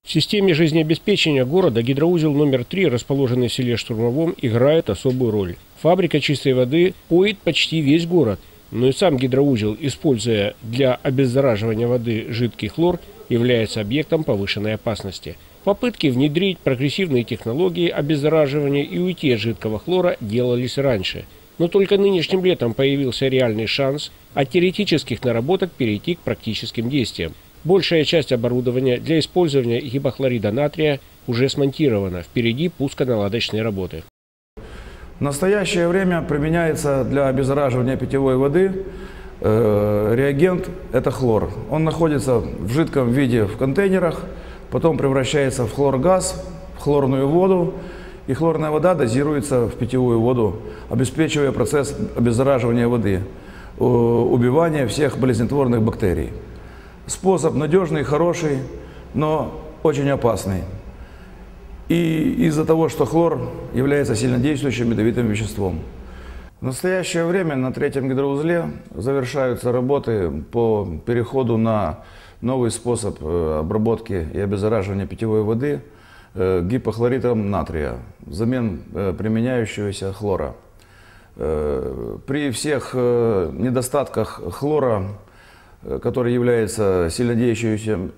В системе жизнеобеспечения города гидроузел номер 3, расположенный в селе Штурмовом, играет особую роль. Фабрика чистой воды поит почти весь город, но и сам гидроузел, используя для обеззараживания воды жидкий хлор, является объектом повышенной опасности. Попытки внедрить прогрессивные технологии обеззараживания и уйти от жидкого хлора делались раньше. Но только нынешним летом появился реальный шанс от теоретических наработок перейти к практическим действиям. Большая часть оборудования для использования гипохлорида натрия уже смонтирована. Впереди пусконаладочные работы. В настоящее время применяется для обеззараживания питьевой воды реагент – это хлор. Он находится в жидком виде в контейнерах, потом превращается в хлоргаз, в хлорную воду, и хлорная вода дозируется в питьевую воду, обеспечивая процесс обеззараживания воды, убивания всех болезнетворных бактерий. Способ надежный, хороший, но очень опасный. И из-за того, что хлор является сильнодействующим ядовитым веществом. В настоящее время на третьем гидроузле завершаются работы по переходу на новый способ обработки и обеззараживания питьевой воды гипохлоритом натрия взамен применяющегося хлора. При всех недостатках хлора, который является сильнодействующим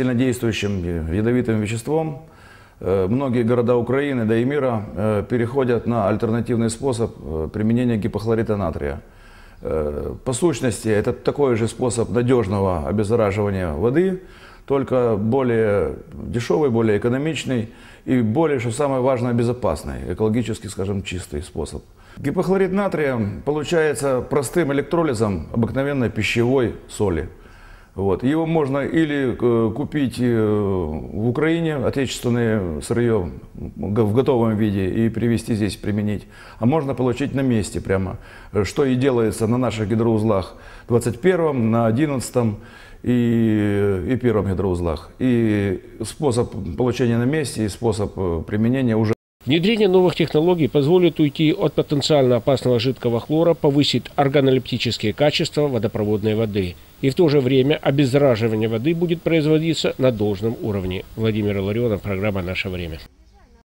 ядовитым веществом, многие города Украины, да и мира переходят на альтернативный способ применения гипохлорита натрия. По сущности, это такой же способ надежного обеззараживания воды, только более дешевый, более экономичный и более, что самое важное, безопасный, экологически, скажем, чистый способ. Гипохлорид натрия получается простым электролизом обыкновенной пищевой соли. Его можно или купить в Украине, отечественное сырье в готовом виде, и привезти здесь, применить. А можно получить на месте прямо, что и делается на наших гидроузлах 21-м, на 11-м и первом гидроузлах. И способ получения на месте, и способ применения уже. Внедрение новых технологий позволит уйти от потенциально опасного жидкого хлора, повысит органолептические качества водопроводной воды. И в то же время обеззараживание воды будет производиться на должном уровне. Владимир Илларионов, программа «Наше время».